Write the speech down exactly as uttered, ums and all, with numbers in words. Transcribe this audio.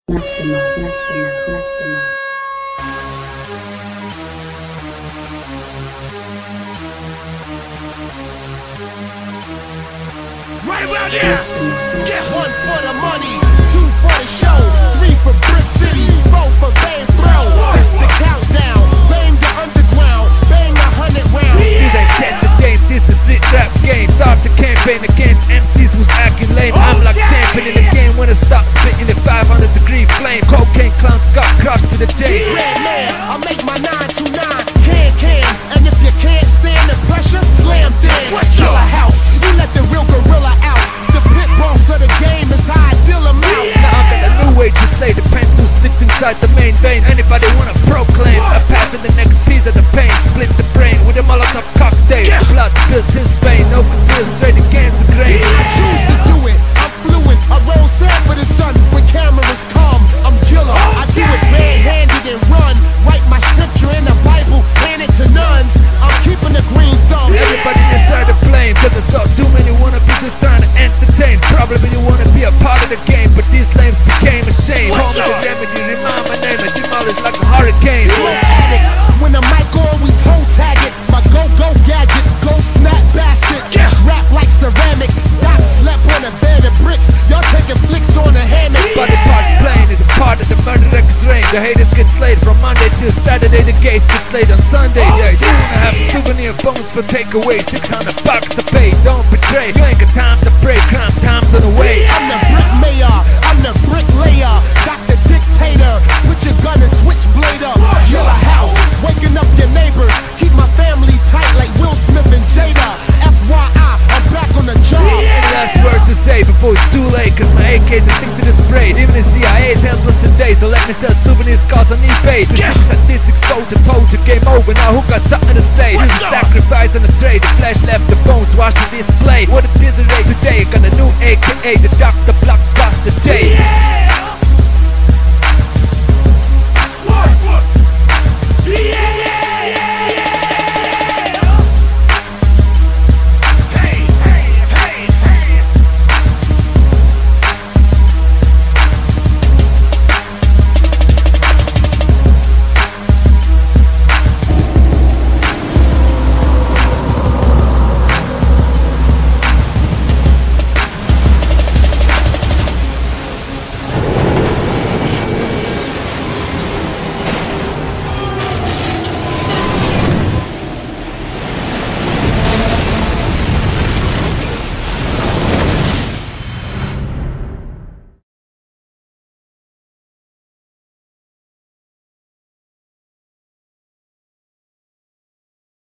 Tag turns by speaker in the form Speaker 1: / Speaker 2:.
Speaker 1: Mastermind, mastermind, mastermind.
Speaker 2: Right around here.
Speaker 1: Mastermind.
Speaker 2: Get one for the money, two for the show, three for Brick City, four for Bang Bro. This the countdown. Bang the underground, bang a hundred rounds.
Speaker 3: This ain't chess the game, this the street rap game. Start the campaign against M Cs who's acting lame. I'm like champion in the game when I start spitting the five hundred degree flame. Cocaine clowns got crushed to the chain.
Speaker 2: Red man, I make my nine two nine can can, and if you can't stand the pressure, slam dance. Kill a house, you let the real gorilla out. The pit boss of the game is how I deal 'em out.
Speaker 3: Now I got a new way to slay the pen to stick inside the main vein. Anybody wanna proclaim? I pass to the next piece of the pain. Split the brain with a Molotov cocktail. The blood spilled his vein. No deal, straight against the grain.
Speaker 2: I choose to do it, I'm fluent. I roll sand for the sun when cameras come. I'm killer, I do it red-handed and run. Write my scripture in the Bible, hand it to nuns. I'm keeping the green thumb.
Speaker 3: Everybody inside the plane, cause I saw too many wannabes just trying to entertain. Probably you wanna be a part of the game, but these lames became a shame. Call me the remedy, remind my name and demolish like a hurricane.
Speaker 2: Smoke addicts, when the mic on, we toe tag it. My go-go gadget, go snap bastards. Rap like ceramic, Doc slept on a bed of bricks. Y'all taking flicks on a hammock.
Speaker 3: Body parts playing is a part of the murder records range. The haters get slayed from Monday till Saturday. The gays get slayed on Sunday. Yeah, you wanna have souvenir phones for takeaway. Six hundred bucks to pay, don't betray. You ain't got time to pray, crime time's on the way.
Speaker 2: I'm the brick mayor, I'm the bricklayer. Got the dictator, put your gun and switchblade up. Kill a house, waking up your neighbors. Keep my family tight like Will Smith and Jada. F Y I, I'm back on the job.
Speaker 3: Any last words to say before it's too late? Cause my A K's addicted to spray. Even the C I A's helpless today. So let me sell souvenirs, cards on eBay. The six statistics toe to toe to game over. Now who got something to say? This is sacrifice on the trade. The flesh left the bones, watch the display. What a disarray today. Got a new A K A, the Doctor Blockbuster J.